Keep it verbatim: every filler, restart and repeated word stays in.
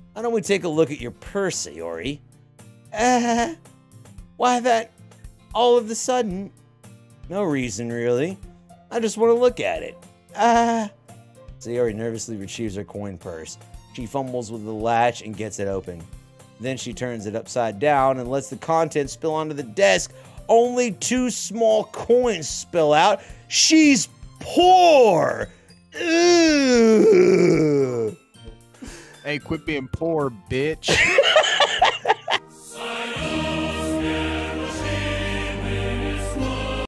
Why don't we take a look at your purse, Sayori? Uh, why that all of a sudden? No reason, really. I just want to look at it. Ah. Uh, Sayori nervously retrieves her coin purse. She fumbles with the latch and gets it open. Then she turns it upside down and lets the contents spill onto the desk. Only two small coins spill out. She's poor! Ugh. Hey, quit being poor, bitch.